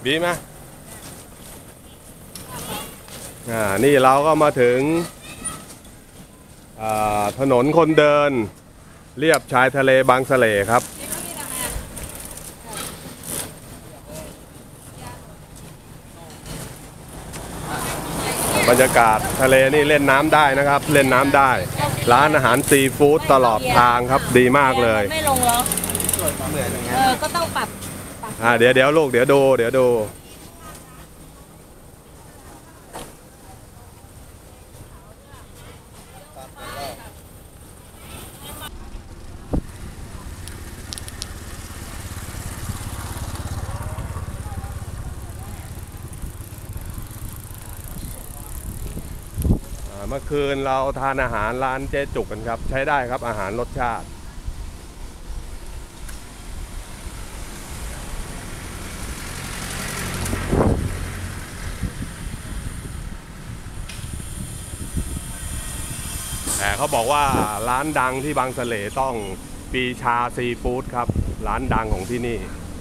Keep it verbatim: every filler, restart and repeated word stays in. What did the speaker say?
บีไหมอ่านี่เราก็มาถึงถนนคนเดินเรียบชายทะเลบางสะเลครับบรรยากาศทะเลนี่เล่นน้ำได้นะครับเล่นน้ำได้ร้านอาหารซีฟู้ดตลอดทางครับดีมากเลยไม่ลงเหรอเออก็ต้องปรับอ่าเดี๋ยวเดี๋ยวลูกเดี๋ยวดูเดี๋ยวดูเมื่อคืนเราทานอาหารร้านเจ๊จุกกันครับใช้ได้ครับอาหารรสชาติแต่เขาบอกว่าร้านดังที่บางสะเลต้องปีชาซีฟู้ดครับร้านดังของที่นี่